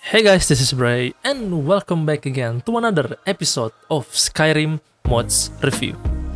Hey guys, this is Bray, and welcome back again to another episode of Skyrim Mods Review.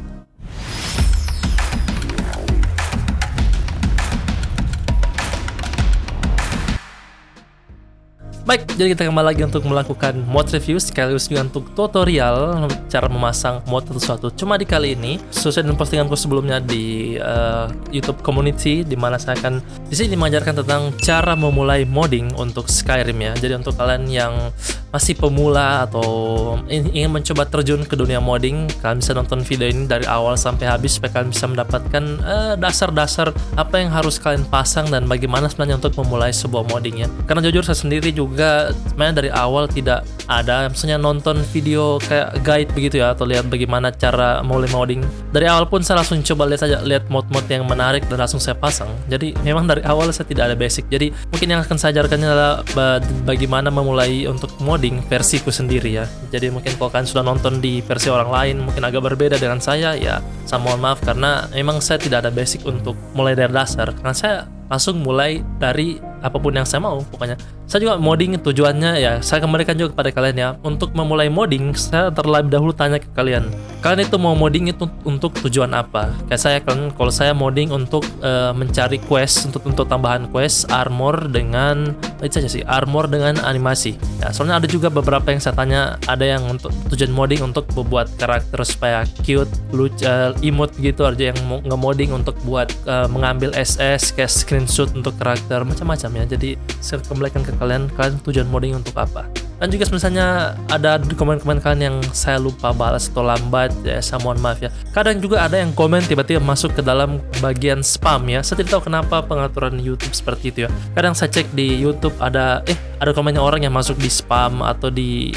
Baik, jadi kita kembali lagi untuk melakukan mod review sekaligus juga untuk tutorial cara memasang mod atau sesuatu. Cuma di kali ini, sesuai dengan postinganku sebelumnya di YouTube community, di mana saya akan di sini mengajarkan tentang cara memulai modding untuk Skyrim ya. Jadi untuk kalian yang masih pemula atau ingin mencoba terjun ke dunia modding, kalian bisa nonton video ini dari awal sampai habis supaya kalian bisa mendapatkan dasar-dasar apa yang harus kalian pasang dan bagaimana sebenarnya untuk memulai sebuah modding ya. Karena jujur saya sendiri juga sebenarnya dari awal tidak ada misalnya nonton video kayak guide begitu ya, atau lihat bagaimana cara mulai modding. Dari awal pun saya langsung coba lihat mod-mod yang menarik dan langsung saya pasang. Jadi memang dari awal saya tidak ada basic. Jadi mungkin yang akan saya ajarkannya adalah bagaimana memulai untuk modding versiku sendiri ya. Jadi mungkin kalau kalian sudah nonton di versi orang lain mungkin agak berbeda dengan saya ya, saya mohon maaf karena memang saya tidak ada basic untuk mulai dari dasar. Karena saya langsung mulai dari apapun yang saya mau pokoknya. Saya juga modding tujuannya ya, saya kembalikan juga kepada kalian ya. Untuk memulai modding, saya terlebih dahulu tanya ke kalian itu mau modding itu untuk tujuan apa? Kayak saya kan, kalau saya modding untuk mencari quest, untuk tambahan quest, armor dengan itu saja sih, armor dengan animasi ya. Soalnya ada juga beberapa yang saya tanya, ada yang untuk tujuan modding untuk membuat karakter supaya cute, lucu, emote gitu, ada yang nge-modding untuk buat mengambil SS kayak screenshot untuk karakter macam-macam ya. Jadi saya kembalikan ke kalian tujuan modding untuk apa. Dan juga misalnya ada komen-komen kalian yang saya lupa balas atau lambat ya, saya mohon maaf ya. Kadang juga ada yang komen tiba-tiba masuk ke dalam bagian spam ya. Saya tidak tahu kenapa pengaturan YouTube seperti itu ya. Kadang saya cek di YouTube ada komennya orang yang masuk di spam atau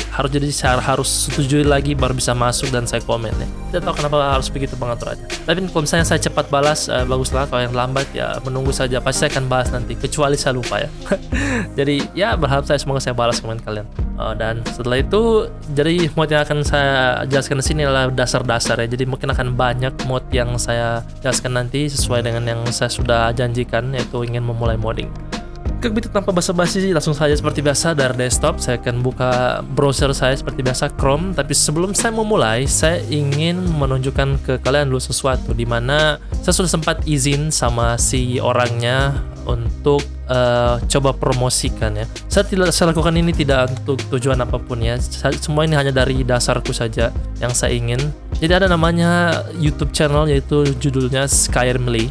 saya harus setujui lagi baru bisa masuk dan saya komen ya. Tidak tahu kenapa harus begitu pengaturannya. Tapi kalau misalnya saya cepat balas, baguslah. Kalau yang lambat ya menunggu saja, pasti saya akan balas nanti, kecuali saya lupa ya. Jadi ya berharap semoga saya balas komen kalian. Dan setelah itu, jadi mod yang akan saya jelaskan di sini adalah dasar-dasar ya. Jadi mungkin akan banyak mod yang saya jelaskan nanti sesuai dengan yang saya sudah janjikan, yaitu ingin memulai modding. Oke, begitu tanpa basa-basi langsung saja seperti biasa dari desktop saya akan buka browser saya seperti biasa, Chrome. Tapi sebelum saya memulai, saya ingin menunjukkan ke kalian dulu sesuatu, dimana saya sudah sempat izin sama si orangnya untuk coba promosikan ya. Saya lakukan ini tidak untuk tujuan apapun ya. Semua ini hanya dari dasarku saja yang saya ingin. Jadi ada namanya YouTube channel, yaitu judulnya Skyrimly.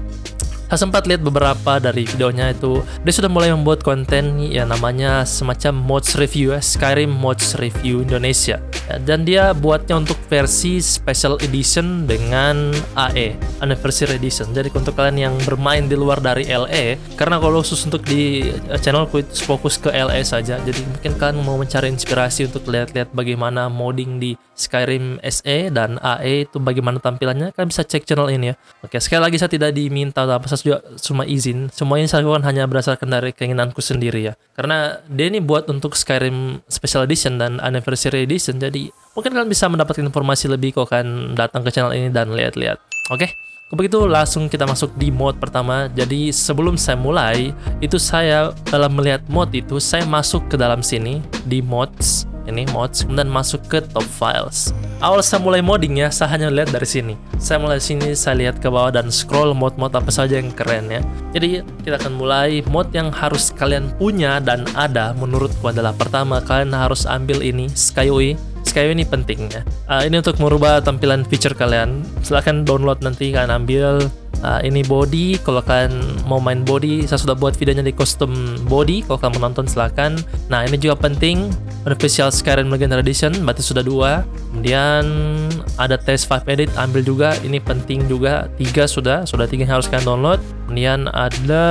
Saya sempat lihat beberapa dari videonya, itu dia sudah mulai membuat konten ya, namanya semacam mods review ya, Skyrim Mods Review Indonesia ya, dan dia buatnya untuk versi special edition dengan AE, Anniversary Edition. Jadi untuk kalian yang bermain di luar dari LE, karena kalau khusus untuk di channelku itu fokus ke LE saja, jadi mungkin kalian mau mencari inspirasi untuk lihat-lihat bagaimana modding di Skyrim SE dan AE itu bagaimana tampilannya, kalian bisa cek channel ini ya. Oke, sekali lagi saya tidak diminta atau apa, saya juga cuma izin. Semua ini saya lakukan hanya berdasarkan dari keinginanku sendiri ya. Karena dia ini buat untuk Skyrim Special Edition dan Anniversary Edition, jadi mungkin kalian bisa mendapatkan informasi lebih kalau kalian datang ke channel ini dan lihat-lihat. Oke, begitu langsung kita masuk di mod pertama. Jadi sebelum saya mulai, itu saya dalam melihat mod itu, saya masuk ke dalam sini di mods. Ini mods, kemudian masuk ke top files. Awal saya mulai modding ya, saya hanya lihat dari sini. Saya mulai sini, saya lihat ke bawah dan scroll mod-mod apa saja yang keren ya. Jadi kita akan mulai. Mod yang harus kalian punya dan ada menurutku adalah, pertama, kalian harus ambil ini, SkyUI. SkyUI ini penting ya. Ini untuk merubah tampilan feature kalian. Silahkan download nanti, kalian ambil. Ini body, kalau kalian mau main body, saya sudah buat videonya di custom body, kalau kalian menonton silahkan. Nah, ini juga penting, Official Skyrim Legendary Edition, berarti sudah 2. Kemudian ada Test 5 Edit, ambil juga, ini penting juga. 3 sudah 3 yang harus kalian download. Kemudian ada,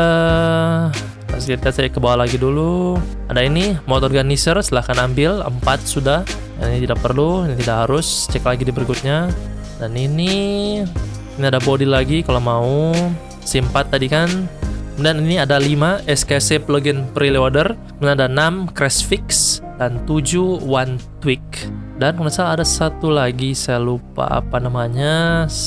kita saya ke bawah lagi dulu, ada ini Mod Organizer, silahkan ambil. 4 sudah, ini tidak perlu, ini tidak harus, cek lagi di berikutnya. Dan ini ada body lagi kalau mau, S4 tadi kan. Kemudian ini ada 5 SKC plugin preloader, kemudian ada 6 crash fix, dan 7 one tweak. Dan kalau salah ada satu lagi, saya lupa apa namanya.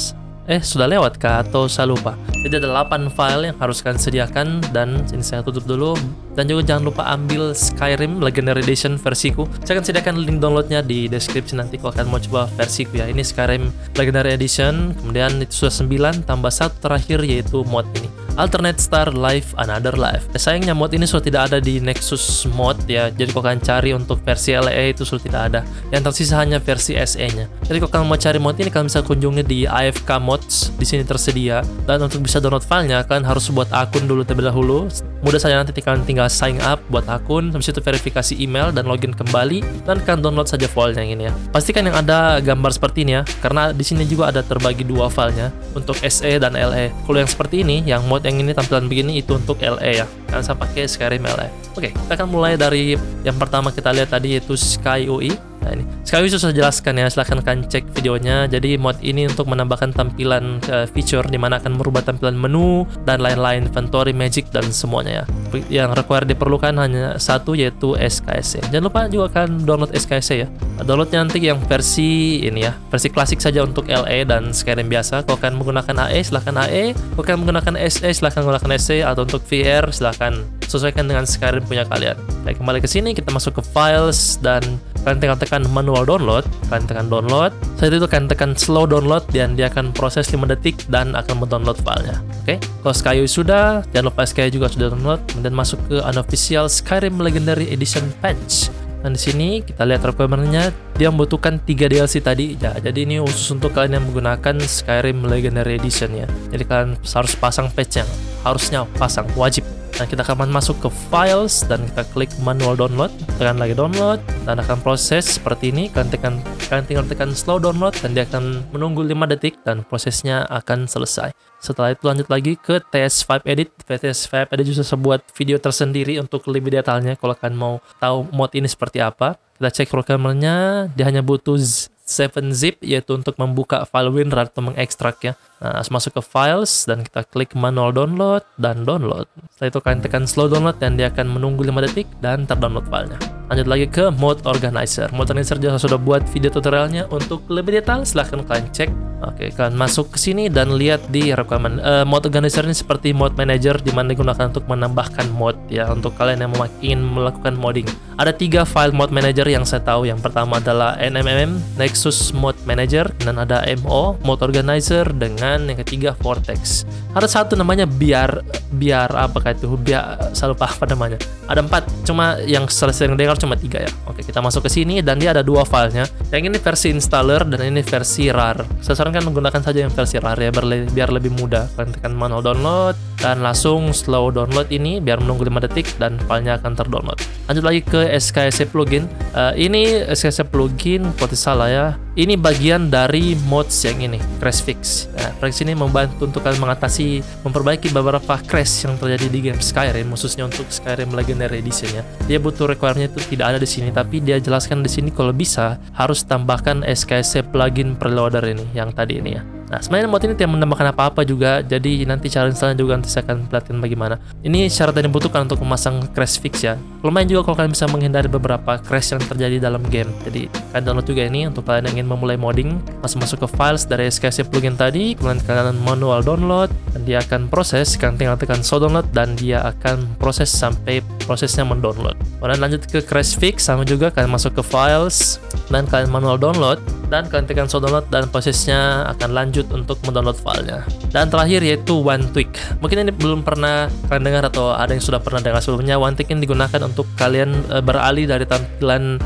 Sudah lewat kah atau saya lupa? Jadi ada 8 file yang harus kalian sediakan, dan ini saya tutup dulu. Dan juga jangan lupa ambil Skyrim Legendary Edition versiku. Saya akan sediakan link downloadnya di deskripsi nanti kalau kalian mau coba versiku ya. Ini Skyrim Legendary Edition, kemudian itu sudah 9 tambah 1 terakhir yaitu mod ini, Alternate Star Life Another Life. Sayangnya mod ini sudah tidak ada di Nexus mod ya. Jadi kalau kalian cari untuk versi LE itu sudah tidak ada. Yang tersisa hanya versi SE-nya. Jadi kalau kalian mau cari mod ini, kalian bisa kunjungi di AFK Mods, di sini tersedia. Dan untuk bisa download filenya, kalian harus buat akun dulu terlebih dahulu. Mudah saja, nanti kalian tinggal sign up buat akun, habis itu verifikasi email dan login kembali, dan kalian download saja filenya yang ini ya. Pastikan yang ada gambar seperti ini ya, karena di sini juga ada terbagi dua filenya untuk SE dan LE. Kalau yang seperti ini, yang mod yang ini tampilan begini itu untuk LE ya. Kalian saya pakai Skyrim LE. Oke, kita akan mulai dari yang pertama kita lihat tadi yaitu SkyUI. Nah ini, sekali sudah jelaskan ya, silahkan kalian cek videonya. Jadi mod ini untuk menambahkan tampilan feature dimana akan merubah tampilan menu dan lain-lain, inventory, magic dan semuanya ya. Yang require diperlukan hanya satu yaitu SKSE. Jangan lupa juga kalian download SKSE ya. Downloadnya nanti yang versi ini ya, versi klasik saja untuk LE dan Skyrim biasa. Kalau kalian menggunakan AE silahkan AE, kalau kalian menggunakan SE silahkan menggunakan SE, atau untuk VR silahkan sesuaikan dengan Skyrim punya kalian. Baik, kembali ke sini, kita masuk ke files dan kalian tinggal tekan manual download, kalian tekan download. Setelah itu kalian tekan slow download dan dia akan proses 5 detik dan akan mendownload filenya. Oke, kalau SkyUI sudah, jangan lupa SkyUI juga sudah download. Kemudian masuk ke unofficial Skyrim Legendary Edition patch. Dan di sini kita lihat requirement-nya, dia membutuhkan 3 DLC tadi ya. Jadi ini khusus untuk kalian yang menggunakan Skyrim Legendary Edition ya. Jadi kalian harus pasang patch-nya, harusnya pasang, wajib. Nah, kita akan masuk ke files dan kita klik manual download, tekan lagi download dan akan proses seperti ini. Kalian tinggal tekan slow download dan dia akan menunggu 5 detik dan prosesnya akan selesai. Setelah itu lanjut lagi ke TS5 Edit. TS5 Edit juga sebuah video tersendiri untuk lebih detailnya kalau kalian mau tahu mod ini seperti apa. Kita cek requirement-nya, dia hanya butuh 7-zip yaitu untuk membuka file WinRAR atau mengekstrak ya. Nah, masuk ke files dan kita klik manual download dan download. Setelah itu kalian tekan slow download dan dia akan menunggu 5 detik dan terdownload filenya. Lanjut lagi ke mode organizer. Mode organizer juga sudah buat video tutorialnya untuk lebih detail, silahkan kalian cek. Oke, kalian masuk ke sini dan lihat di requirement. Mode organizer ini seperti mode manager di mana digunakan untuk menambahkan mod ya, untuk kalian yang ingin melakukan modding. Ada 3 file mode manager yang saya tahu. Yang pertama adalah NMM Nexus Mode Manager, dan ada MO Mode Organizer, dengan yang ketiga Vortex. Ada satu namanya biar apakah itu? Saya lupa apa namanya. Ada 4, cuma yang sering dengar cuma 3 ya. Oke, kita masuk ke sini dan dia ada 2 filenya. Yang ini versi installer dan ini versi RAR. Saya sarankan menggunakan saja yang versi RAR ya, biar lebih mudah. Kalian tekan manual download dan langsung slow download ini biar menunggu 5 detik dan filenya akan terdownload. Lanjut lagi ke SKSE plugin. Ini SKSE plugin, kalau salah ya, ini bagian dari mods yang ini, crash fix. Nah, fix ini membantu untuk kalian memperbaiki beberapa crash yang terjadi di game Skyrim, khususnya untuk Skyrim Legendary Edition ya. Dia butuh requirement itu tidak ada di sini, tapi dia jelaskan di sini kalau bisa harus tambahkan SKSE plugin preloader ini yang tadi ini ya. Nah, sebenarnya mod ini tidak menambahkan apa-apa juga, jadi nanti cara installnya juga nanti saya akan perhatikan bagaimana. Ini syarat yang dibutuhkan untuk memasang crash fix ya. Lumayan juga kalau kalian bisa menghindari beberapa crash yang terjadi dalam game. Jadi kalian download juga ini untuk kalian yang ingin memulai modding. Masuk ke files dari SKSE plugin tadi, kemudian kalian manual download dan dia akan proses. Kalian tinggal tekan slow download dan dia akan proses sampai prosesnya mendownload. Kemudian lanjut ke crash fix, sama juga kalian masuk ke files dan kalian manual download dan kalian tekan slow download dan prosesnya akan lanjut untuk mendownload filenya. Dan terakhir yaitu One Tweak. Mungkin ini belum pernah kalian dengar atau ada yang sudah pernah dengar sebelumnya. One Tweak ini digunakan untuk kalian beralih dari tampilan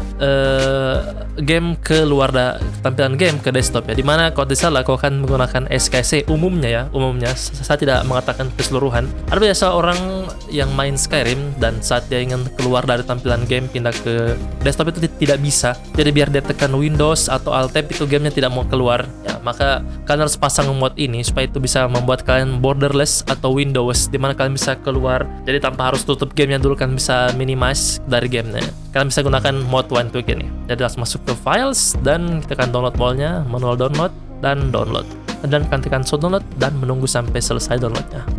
game ke luar tampilan game ke desktop ya. Dimana kalau tidak salah kalau kalian menggunakan SKSE umumnya saya tidak mengatakan keseluruhan. Ada biasa orang yang main Skyrim dan saat dia ingin keluar dari tampilan game pindah ke desktop itu tidak bisa. Jadi biar dia tekan Windows atau Alt Tab itu gamenya tidak mau keluar ya, maka kalian harus pasang mod ini supaya itu bisa membuat kalian borderless atau Windows, dimana kalian bisa keluar jadi tanpa harus tutup gamenya dulu, kan bisa minimize dari gamenya. Kalian bisa gunakan mod One Tweak ini. Jadi langsung masuk ke files dan kita akan download filenya, manual download dan download, dan kalian tekan slow download dan menunggu sampai selesai downloadnya. Oke.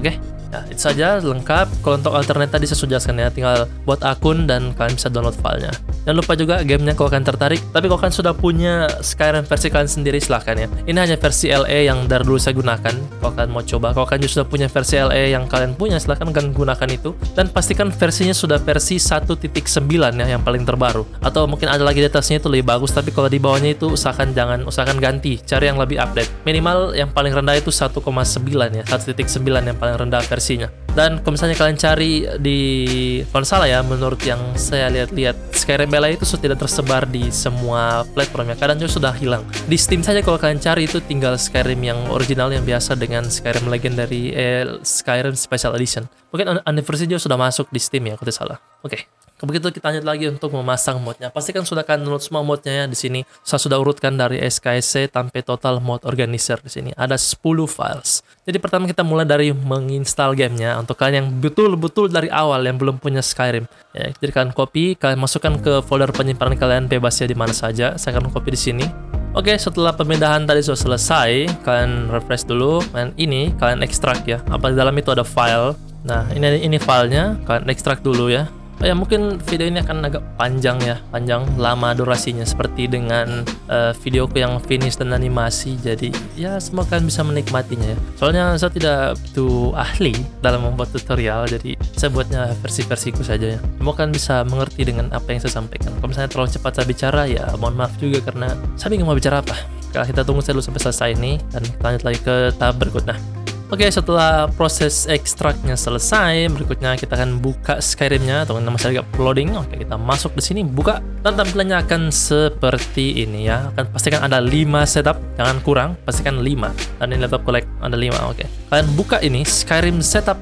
Ya, itu saja lengkap. Kalau untuk alternate tadi saya sudah jelaskan ya, tinggal buat akun dan kalian bisa download filenya. Jangan lupa juga gamenya kalau kalian tertarik. Tapi kalau kalian sudah punya Skyrim versi kalian sendiri, silahkan ya. Ini hanya versi LE yang dari dulu saya gunakan. Kalau kalian mau coba, kalau kalian sudah punya versi LE yang kalian punya, silahkan kalian gunakan itu. Dan pastikan versinya sudah versi 1.9 ya, yang paling terbaru. Atau mungkin ada lagi di atasnya itu lebih bagus, tapi kalau di bawahnya itu usahakan ganti, cari yang lebih update. Minimal yang paling rendah itu 1.9 ya, 1.9 yang paling rendah versinya. Dan kalau misalnya kalian cari di, kalau salah ya, menurut yang saya lihat-lihat, Skyrim LE itu sudah tidak tersebar di semua platformnya, kadang juga sudah hilang. Di Steam saja kalau kalian cari itu tinggal Skyrim yang original yang biasa dengan Skyrim Legendary, Skyrim Special Edition. Mungkin anniversary juga sudah masuk di Steam ya, kalau tidak salah. Oke. Begitu kita lanjut lagi untuk memasang modnya. Pastikan sudah kalian download semua modnya ya di sini. Saya sudah urutkan dari SKSC sampai total mod organizer di sini. Ada 10 files. Jadi pertama kita mulai dari menginstal gamenya untuk kalian yang betul-betul dari awal yang belum punya Skyrim. Ya, jadi kalian copy, kalian masukkan ke folder penyimpanan kalian bebas ya di mana saja. Saya akan copy di sini. Oke, setelah pemindahan tadi sudah selesai, kalian refresh dulu. Dan ini kalian ekstrak ya. Apa di dalam itu ada file. Nah, ini filenya. Kalian ekstrak dulu ya. Oh ya, mungkin video ini akan agak panjang ya, lama durasinya seperti dengan videoku yang finish dan animasi. Jadi ya semoga kalian bisa menikmatinya ya. Soalnya saya tidak begitu ahli dalam membuat tutorial, jadi saya buatnya versi-versiku saja ya. Semoga kalian bisa mengerti dengan apa yang saya sampaikan. Kalau misalnya terlalu cepat saya bicara ya mohon maaf juga karena saya bingung mau bicara apa. Kalau kita tunggu dulu sampai selesai ini dan kita lanjut lagi ke tahap berikutnya. Oke, setelah proses ekstraknya selesai, berikutnya kita akan buka Skyrimnya atau nama saya uploading. Oke, kita masuk di sini, buka, dan tampilannya akan seperti ini ya. Akan pastikan ada 5 setup, jangan kurang, pastikan 5. Dan ini laptop collect ada 5. Oke, kalian buka ini Skyrim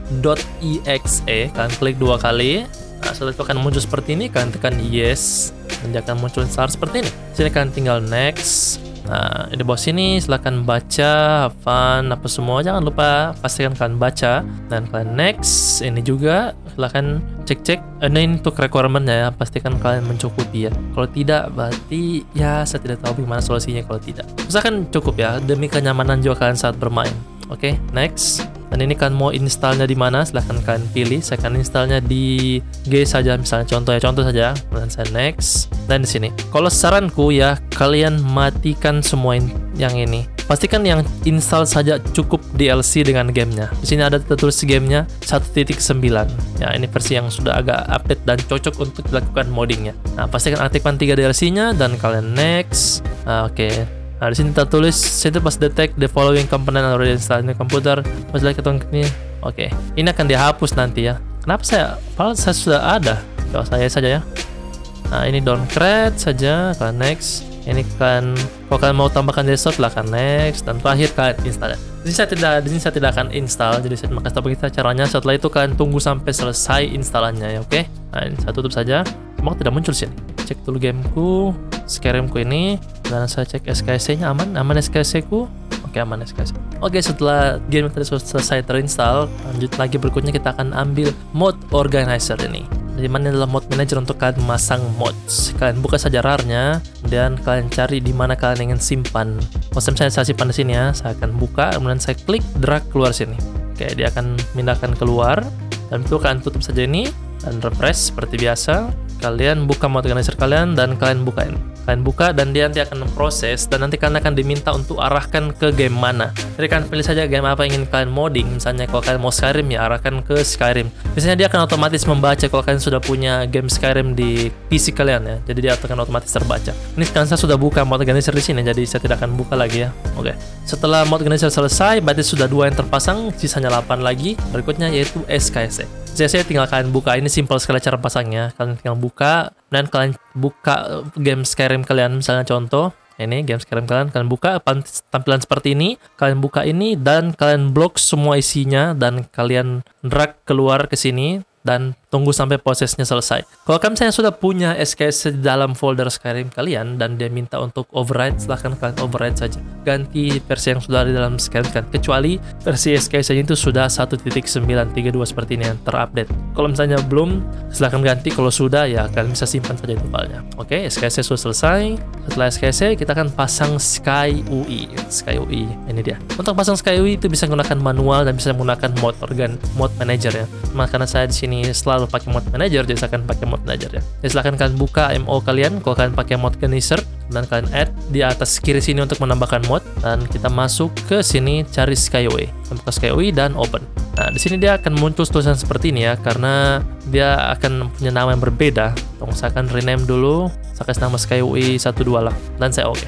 setup.exe, kalian klik 2 kali. Nah, setelah itu akan muncul seperti ini, kalian tekan yes, dan dia akan muncul seperti ini. Sini kalian tinggal next. Nah, di bawah sini silahkan baca, hafal, apa semua. Jangan lupa pastikan kalian baca. Dan kalian next. Ini juga silahkan cek-cek. Ini untuk requirement-nya ya. Pastikan kalian mencukupi ya. Kalau tidak, berarti ya saya tidak tahu bagaimana solusinya kalau tidak. Usahakan cukup ya, demi kenyamanan juga kalian saat bermain. Oke, next. Dan ini kan mau installnya di mana? Silahkan kalian pilih. Saya akan installnya di G saja, misalnya contoh saja. Dan saya next. Dan di sini, kalau saranku ya, kalian matikan semua yang ini. Pastikan yang install saja cukup DLC dengan gamenya. Di sini ada tertulis gamenya 1.9. Ya, ini versi yang sudah agak update dan cocok untuk dilakukan moddingnya. Nah, pastikan aktifkan 3 DLC-nya dan kalian next. Nah, oke. Nah, di sini tertulis situ pas detect the following component already installed in the computer. Pas lagi ketemu ini. Oke. Ini akan dihapus nanti ya. Kenapa padahal saya sudah ada. Coba saya saja ya. Nah, ini downgrade saja, kalian next. Ini kan kalau kalian mau tambahkan desktop silahkan next, dan terakhir kalian install. Di sini saya tidak akan install, jadi saya kasih tahu kita caranya. Setelah itu kalian tunggu sampai selesai instalannya ya, oke? Nah, ini saya tutup saja. Semoga tidak muncul sini. Cek dulu gameku, Skyrimku ini, dan saya cek SKSC-nya aman SKSC-ku. Oke, aman SKSC. Oke, setelah game tadi selesai terinstall, lanjut lagi berikutnya kita akan ambil mod organizer ini. Di mana adalah mod manager untuk kalian memasang mods. Kalian buka saja RAR-nya dan kalian cari di mana kalian ingin simpan. Misalnya saya simpan di sini ya, saya akan buka, kemudian saya klik drag keluar sini. Oke, dia akan pindahkan keluar dan itu kalian tutup saja ini dan refresh seperti biasa. Kalian buka mod organizer kalian dan kalian buka ini. Kalian buka dan dia nanti akan memproses dan nanti kalian akan diminta untuk arahkan ke game mana. Jadi kalian pilih saja game apa yang ingin kalian modding. Misalnya kalau kalian mau Skyrim ya arahkan ke Skyrim. Biasanya dia akan otomatis membaca kalau kalian sudah punya game Skyrim di PC kalian ya. Jadi dia akan otomatis terbaca. Ini sekarang saya sudah buka mod organizer di sini, jadi saya tidak akan buka lagi ya. Oke. Setelah mod organizer selesai, berarti sudah 2 yang terpasang, sisanya 8 lagi. Berikutnya yaitu SKSC. Saya tinggal kalian buka, ini simple sekali cara pasangnya. Kalian tinggal buka dan kalian buka game Skyrim kalian, misalnya contoh ini game Skyrim kalian buka tampilan seperti ini. Kalian buka ini dan kalian blok semua isinya dan kalian drag keluar ke sini dan tunggu sampai prosesnya selesai. Kalau kalian misalnya sudah punya SKS di dalam folder Skyrim kalian dan dia minta untuk override, silahkan kalian override saja. Ganti versi yang sudah ada di dalam Skyrim kan. Kecuali versi SKS-nya itu sudah 1.932 seperti ini yang terupdate. Kalau misalnya belum, silahkan ganti. Kalau sudah, ya kalian bisa simpan saja itu filenya. Oke, SKS sudah selesai. Setelah SKS, kita akan pasang SkyUI. SkyUI, ini dia. Untuk pasang SkyUI itu bisa menggunakan manual dan bisa menggunakan mod manager ya. Karena saya di sini selalu pakai mod manager, jadi saya akan pakai mod manager ya. Jadi silahkan kalian buka MO kalian kalau kalian pakai mod Geneser dan kalian add di atas kiri sini untuk menambahkan mod, dan kita masuk ke sini cari SkyUI. Buka SkyUI dan open. Nah, di sini dia akan muncul tulisan seperti ini ya, karena dia akan punya nama yang berbeda. Saya akan rename dulu, saya kasih nama SkyUI 12 lah, dan saya oke.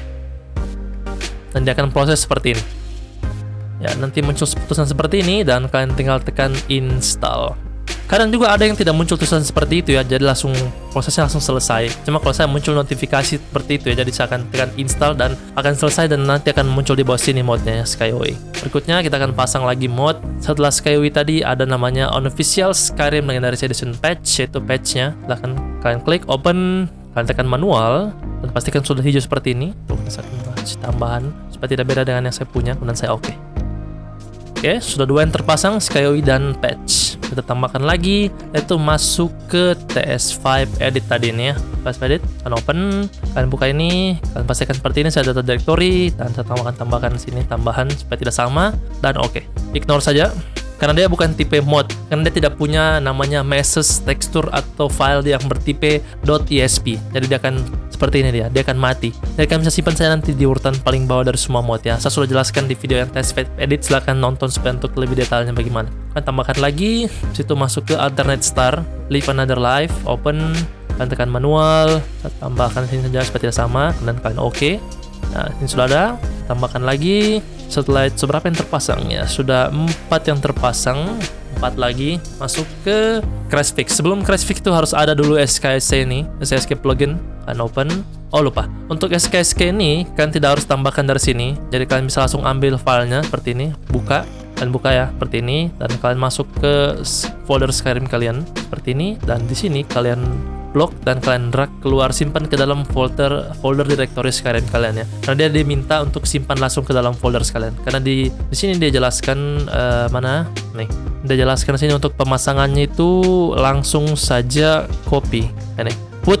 Dan dia akan proses seperti ini. Ya, nanti muncul tulisan seperti ini dan kalian tinggal tekan install. Kadang juga ada yang tidak muncul tulisan seperti itu ya, jadi langsung prosesnya langsung selesai. Cuma kalau saya muncul notifikasi seperti itu ya, jadi saya akan tekan install dan akan selesai, dan nanti akan muncul di bawah sini modnya ya, SkyUI. Berikutnya kita akan pasang lagi mod. Setelah SkyUI tadi ada namanya Unofficial Skyrim Legendary Edition Patch, yaitu patchnya. Silahkan kalian klik open, kalian tekan manual dan pastikan sudah hijau seperti ini. Tuh, saya akan kasih tambahan supaya tidak beda dengan yang saya punya, kemudian saya oke. Oke, sudah dua yang terpasang, SkyUI dan patch. Kita tambahkan lagi, yaitu masuk ke TS5 edit tadi ini ya. TS5 edit, kalian open, kalian buka ini, kalian pastikan seperti ini, saya data directory, dan saya tambahkan sini tambahan supaya tidak sama, dan oke. Ignore saja, karena dia bukan tipe mod, karena dia tidak punya namanya message, tekstur, atau file yang bertipe .esp. Jadi dia akan seperti ini, dia akan mati. Jadi kalian bisa simpan saya nanti di urutan paling bawah dari semua mod ya. Saya sudah jelaskan di video yang test edit, silahkan nonton supaya untuk lebih detailnya bagaimana. Kalian tambahkan lagi, situ masuk ke alternate star, live another life, open, kalian tekan manual, tambahkan sini saja supaya tidak sama, dan kalian oke. Nah, ini sudah ada, tambahkan lagi. Setelah itu seberapa yang terpasang ya? Sudah 4 yang terpasang, 4 lagi, masuk ke Crash Fix. Sebelum Crash Fix itu harus ada dulu SKSK ini, SKSK plugin, kalian open. Oh lupa, untuk SKSK ini kalian tidak harus tambahkan dari sini, jadi kalian bisa langsung ambil filenya seperti ini, buka, kalian buka ya seperti ini, dan kalian masuk ke folder Skyrim kalian seperti ini, dan di sini kalian blok dan kalian drag keluar, simpan ke dalam folder directory Skyrim kalian ya. Karena dia diminta untuk simpan langsung ke dalam folder kalian. Karena di sini dia jelaskan mana nih. Dia jelaskan sini untuk pemasangannya itu langsung saja copy. Ini put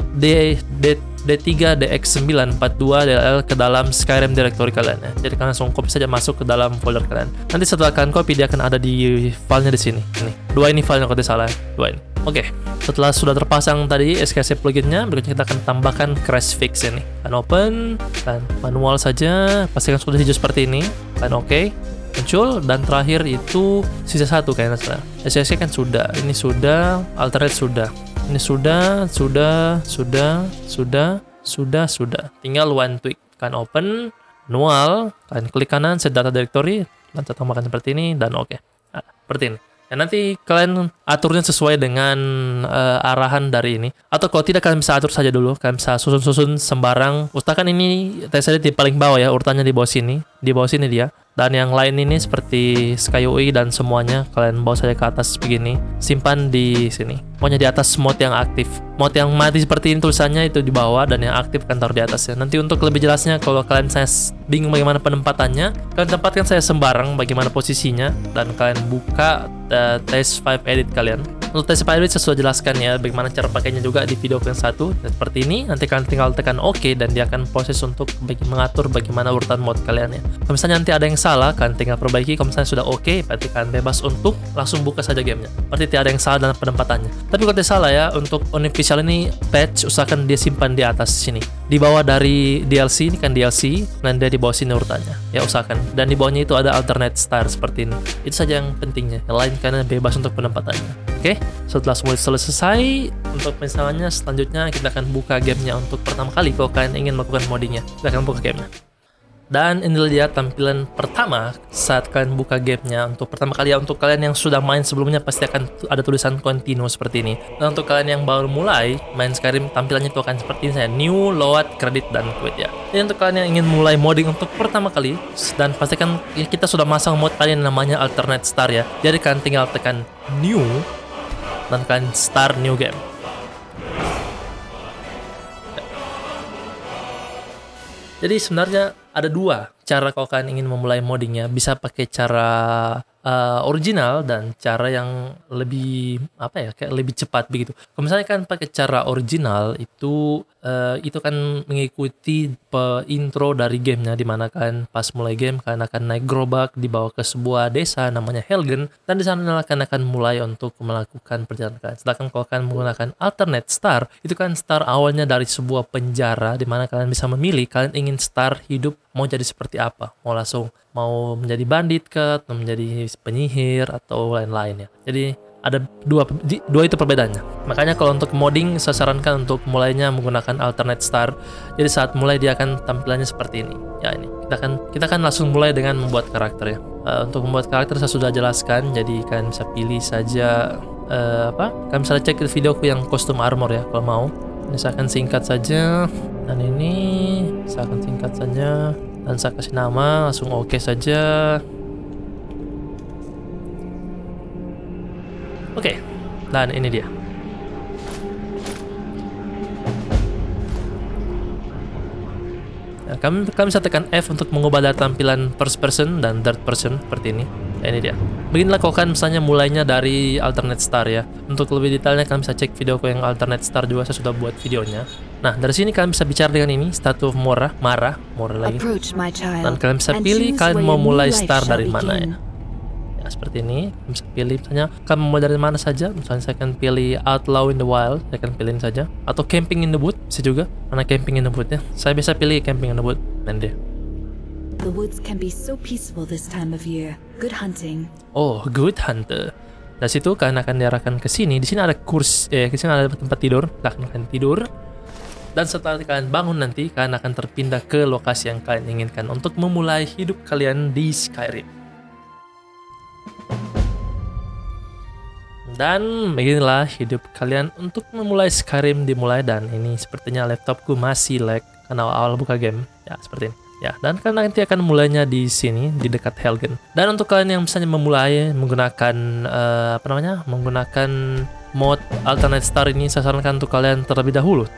D3 DX942 DLL ke dalam Skyrim directory kalian ya. Jadi kalian langsung copy saja masuk ke dalam folder kalian. Nanti setelah kalian copy dia akan ada di filenya di sini. Ini. Dua ini filenya kalau tidak salah. Dua ini. Oke, setelah sudah terpasang tadi SKS pluginnya, berikutnya kita akan tambahkan Crash Fix ini. Kalian open, dan manual saja, pastikan sudah hijau seperti ini. Kalian oke, muncul, dan terakhir itu sisa satu kayaknya. SKS kan sudah, ini sudah, alternate sudah, ini sudah. Tinggal one tweak. Kalian open, manual, kalian klik kanan, set data directory, dan saya tambahkan seperti ini, dan oke. Nah, seperti ini. Dan nanti kalian aturnya sesuai dengan arahan dari ini. Atau kalau tidak, kalian bisa atur saja dulu. Kalian bisa susun sembarang. Usahakan ini saya di paling bawah ya, urutannya di bawah sini. Di bawah sini dia. Dan yang lain ini seperti SkyUI dan semuanya kalian bawa saja ke atas begini. Simpan di sini. Pokoknya di atas mod yang aktif. Mod yang mati seperti ini tulisannya itu di bawah, dan yang aktif kan taruh di atasnya. Nanti untuk lebih jelasnya, kalau kalian saya bingung bagaimana penempatannya, kalian tempatkan saya sembarang bagaimana posisinya, dan kalian buka TS5 edit kalian. Untuk TS5 edit saya sudah jelaskan ya bagaimana cara pakainya juga di video yang satu. Dan seperti ini, nanti kalian tinggal tekan OK, dan dia akan proses untuk mengatur bagaimana urutan mod kalian ya. Kalau misalnya nanti ada yang salah, kalian tinggal perbaiki. Kalau misalnya sudah OK, berarti kalian bebas untuk langsung buka saja gamenya. Berarti tidak ada yang salah dalam penempatannya. Tapi kalau tidak salah ya, untuk unofficial ini patch, usahakan dia simpan di atas sini. Di bawah dari DLC, ini kan DLC, dan dia di bawah sini urutannya. Ya usahakan. Dan di bawahnya itu ada alternate star seperti ini. Itu saja yang pentingnya. Yang lain kalian bebas untuk penempatannya. Oke, setelah semua selesai, untuk misalnya selanjutnya kita akan buka gamenya untuk pertama kali. Kalau kalian ingin melakukan moddingnya, kita akan buka gamenya. Dan inilah dia tampilan pertama saat kalian buka gamenya untuk pertama kali ya. Untuk kalian yang sudah main sebelumnya pasti akan ada tulisan continue seperti ini. Dan untuk kalian yang baru mulai main Skyrim, tampilannya itu akan seperti ini saya, new, load, credit, dan quit ya. Jadi untuk kalian yang ingin mulai modding untuk pertama kali, dan pastikan ya, kita sudah masang mod kalian namanya alternate star ya. Jadi kalian tinggal tekan new, dan kalian start new game. Jadi sebenarnya ada dua cara kalau kalian ingin memulai moddingnya. Bisa pakai cara original dan cara yang lebih kayak lebih cepat begitu. Kalau misalnya kan pakai cara original itu kan mengikuti intro dari gamenya, dimana kan pas mulai game kalian akan naik gerobak dibawa ke sebuah desa namanya Helgen, dan di sana kalian akan mulai untuk melakukan perjalanan kalian. Sedangkan kalau kalian menggunakan alternate star, itu kan star awalnya dari sebuah penjara, dimana kalian bisa memilih kalian ingin star hidup mau jadi seperti apa, mau menjadi bandit ke, atau menjadi penyihir atau lain-lain ya. Jadi ada dua itu perbedaannya. Makanya kalau untuk modding saya sarankan untuk mulainya menggunakan alternate star. Jadi saat mulai dia akan tampilannya seperti ini. Ya ini kita kan langsung mulai dengan membuat karakter ya. Untuk membuat karakter saya sudah jelaskan. Jadi kalian bisa pilih saja kalian bisa cek videoku yang kostum armor ya kalau mau. Ini saya akan singkat saja, dan ini saya akan singkat saja, dan saya kasih nama langsung oke saja. Oke, dan ini dia. Nah, kami bisa tekan F untuk mengubah dari tampilan first person dan third person seperti ini. Nah, ini dia. Beginilah kalau kalian misalnya mulainya dari alternate star ya. Untuk lebih detailnya kalian bisa cek videoku yang alternate star juga, saya sudah buat videonya. Nah, dari sini kalian bisa bicara dengan ini, Statue of Mora lagi. Dan kalian bisa pilih kalian mau mulai star dari mana ya. Ya, seperti ini. Kalian bisa pilih misalnya kalian mau dari mana saja. Misalnya saya akan pilih Outlaw in the Wild, saya akan pilih ini saja. Atau Camping in the Wood, bisa juga. Mana Camping in the Wood ya. Saya bisa pilih Camping in the Wood. Dan dia. The woods can be so peaceful this time of year. Good hunting. Oh, good hunter. Dari situ kalian akan diarahkan ke sini. Di sini ada di sini ada tempat tidur. Kalian akan tidur. Dan setelah kalian bangun nanti, kalian akan terpindah ke lokasi yang kalian inginkan untuk memulai hidup kalian di Skyrim. Dan beginilah hidup kalian untuk memulai Skyrim dimulai. Dan ini sepertinya laptopku masih lag karena awal buka game. Ya, seperti ini. Ya, dan kalian nanti akan mulainya di sini, di dekat Helgen. Dan untuk kalian yang misalnya memulai menggunakan menggunakan mod alternate star ini, saya sarankan untuk kalian terlebih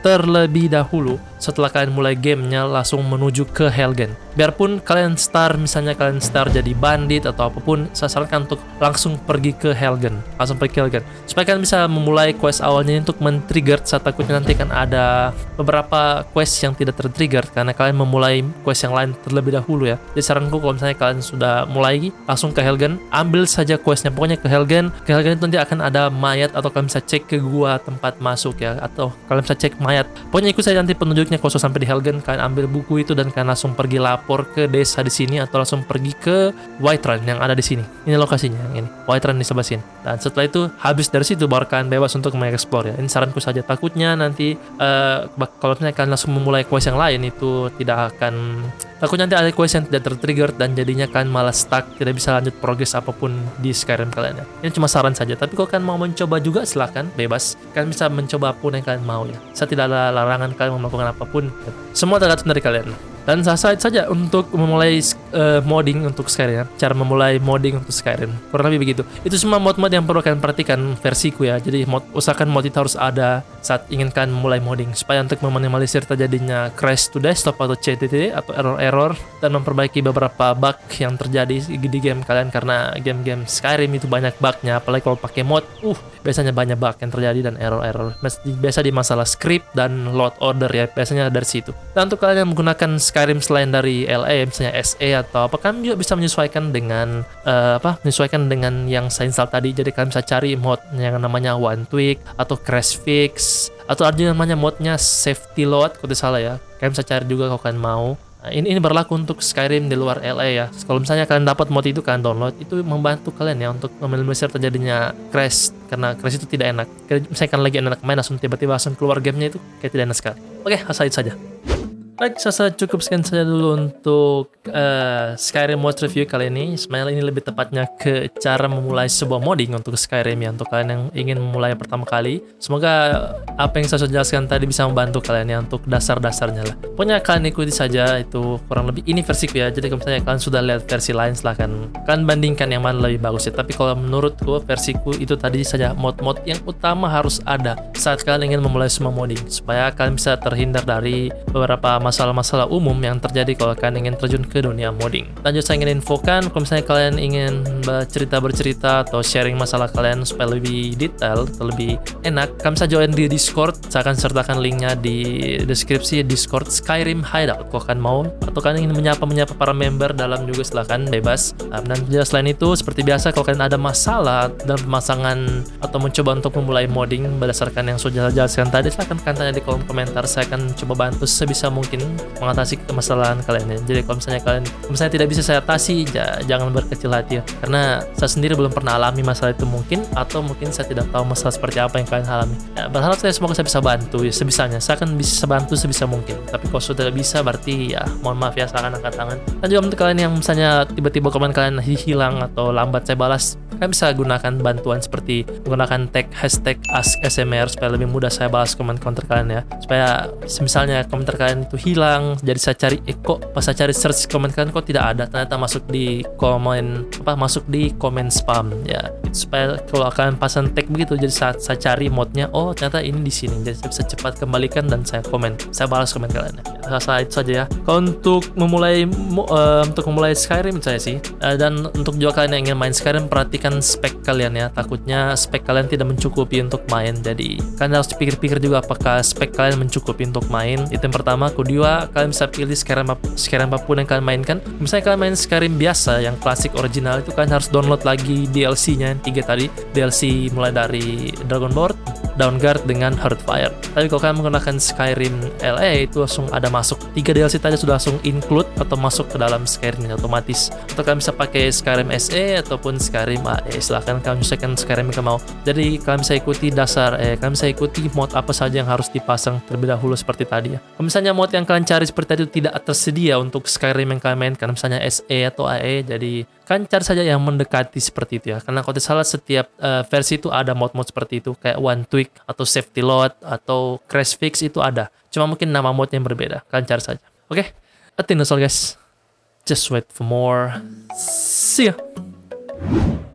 dahulu setelah kalian mulai gamenya langsung menuju ke Helgen. Biarpun kalian misalnya kalian star jadi bandit atau apapun, saya sarankan untuk langsung pergi ke Helgen, supaya kalian bisa memulai quest awalnya untuk men-trigger. Saya takutnya nanti kan ada beberapa quest yang tidak ter-trigger karena kalian memulai quest yang lain terlebih dahulu ya. Jadi saranku kalau misalnya kalian sudah mulai langsung ke Helgen, ambil saja questnya, pokoknya ke Helgen itu nanti akan ada mayat, atau kalian bisa cek ke gua tempat masuk ya, atau kalian bisa cek mayat. Pokoknya ikut saya nanti penunjuknya. Kalau sudah sampai di Helgen, kalian ambil buku itu dan kalian langsung pergi lapor ke desa di sini, atau langsung pergi ke Whiterun yang ada di sini. Ini lokasinya yang ini, Whiterun di sebelah sini. Dan setelah itu habis dari situ baru kalian bebas untuk mengeksplor ya. Ini saranku saja. Takutnya nanti kalau misalnya kalian langsung memulai quest yang lain itu takutnya nanti ada quest yang tidak ter-trigger dan jadinya kalian malah stuck, tidak bisa lanjut progres apapun di Skyrim kalian ya. Ini cuma saran saja. Tapi kalau kalian mau mencoba juga silahkan, bebas. Kalian bisa mencoba apapun yang kalian mau ya. Saya tidak ada larangan kalian melakukan apapun. Semua tergantung dari kalian. Dan saya saja untuk memulai modding untuk Skyrim ya. Cara memulai modding untuk Skyrim kurang lebih begitu. Itu semua mod-mod yang perlu kalian perhatikan versiku ya. Jadi usahakan mod itu harus ada saat inginkan mulai modding, supaya untuk meminimalisir terjadinya crash to desktop atau CTT atau error-error, dan memperbaiki beberapa bug yang terjadi di game kalian. Karena game-game Skyrim itu banyak bugnya, apalagi kalau pakai mod biasanya banyak bug yang terjadi dan error-error. Biasa di masalah script dan load order ya, biasanya dari situ. Dan untuk kalian yang menggunakan Skyrim selain dari LA, misalnya SE atau apa, kalian juga bisa menyesuaikan dengan yang saya install tadi. Jadi kalian bisa cari mod yang namanya One Tweak atau Crash Fix, atau ada yang namanya modnya Safety Load kalau tidak salah ya. Kalian bisa cari juga kalau kalian mau. Nah, ini berlaku untuk Skyrim di luar LA ya. Kalau misalnya kalian dapat mod itu, kalian download, itu membantu kalian ya untuk meminimalisir terjadinya crash, karena crash itu tidak enak. Misalnya kalian lagi enak main langsung tiba-tiba langsung keluar gamenya, itu kayak tidak enak sekali. Oke, asal itu saja. Baik, saya cukup sekian saja dulu untuk Skyrim mod review kali ini. Sebenarnya ini lebih tepatnya ke cara memulai sebuah modding untuk Skyrim ya, untuk kalian yang ingin memulai pertama kali. Semoga apa yang saya sudah jelaskan tadi bisa membantu kalian ya untuk dasar-dasarnya lah. Pokoknya kalian ikuti saja, itu kurang lebih ini versiku ya. Jadi kalau misalnya kalian sudah lihat versi lain, silahkan kalian bandingkan yang mana lebih bagus ya. Tapi kalau menurutku versiku itu tadi saja mod-mod yang utama harus ada saat kalian ingin memulai semua modding, supaya kalian bisa terhindar dari beberapa masalah-masalah umum yang terjadi kalau kalian ingin terjun ke dunia modding. Lanjut, saya ingin infokan kalau misalnya kalian ingin bercerita atau sharing masalah kalian supaya lebih detail atau lebih enak, kalian bisa join di Discord. Saya akan sertakan linknya di deskripsi Discord Skyrim Hideout. Kalau kalian mau atau kalian ingin menyapa para member dalam juga, silahkan bebas. Dan selain itu, seperti biasa, kalau kalian ada masalah dalam pemasangan atau mencoba untuk memulai modding berdasarkan yang sudah jelaskan tadi, silahkan kalian tanya di kolom komentar. Saya akan coba bantu sebisa mungkin mengatasi kemasalahan kalian ya. Jadi kalau misalnya tidak bisa saya atasi, jangan berkecil hati ya, karena saya sendiri belum pernah alami masalah itu mungkin, atau mungkin saya tidak tahu masalah seperti apa yang kalian alami ya. Berharap semoga saya bisa bantu ya, sebisanya saya akan bisa bantu sebisa mungkin. Tapi kalau sudah tidak bisa, berarti ya mohon maaf ya, saya akan angkat tangan. Dan juga untuk kalian yang misalnya tiba-tiba komen kalian hilang atau lambat saya balas, kalian bisa gunakan bantuan seperti menggunakan tag hashtag #AskSMR supaya lebih mudah saya balas komen-komentar kalian ya. Supaya misalnya komentar kalian itu hilang, jadi saya cari kok pas saya cari search komen kalian kok tidak ada, ternyata masuk di komen spam ya. Supaya kalau kalian pasang tag begitu, jadi saat saya cari modnya, oh ternyata ini di sini, jadi saya bisa cepat kembalikan dan saya balas komen kalian ya. Rasa itu saja ya. Kalau untuk memulai Skyrim saya sih, dan untuk juga kalian yang ingin main Skyrim, perhatikan spek kalian ya. Takutnya spek kalian tidak mencukupi untuk main, jadi kalian harus pikir-pikir juga apakah spek kalian mencukupi untuk main. Itu yang pertama. Kedua, kalian bisa pilih Skyrim apapun yang kalian mainkan. Misalnya kalian main Skyrim biasa yang klasik original, itu kalian harus download lagi DLC-nya yang 3 tadi. DLC mulai dari Dragonborn, Dawnguard dengan Hearthfire. Tapi kalau kalian menggunakan Skyrim LA, itu langsung ada masuk 3 DLC tadi, sudah langsung include atau masuk ke dalam Skyrim otomatis. Atau kalian bisa pakai Skyrim SE ataupun Skyrim AE, silahkan kalian menyesuaikan Skyrim yang kalian mau. Jadi kalian bisa ikuti mod apa saja yang harus dipasang terlebih dahulu seperti tadi ya. Kalau misalnya mod yang kalian cari seperti tadi tidak tersedia untuk Skyrim yang kalian mainkan, misalnya SE atau AE, jadi kalian cari saja yang mendekati seperti itu ya. Karena kalau tidak salah setiap versi itu ada mod-mod seperti itu, kayak One Tweak atau Safety Load atau Crash Fix itu ada. Cuma mungkin nama modnya yang berbeda. Kalian cari saja. Oke, I think that's all guys. Just wait for more. See ya.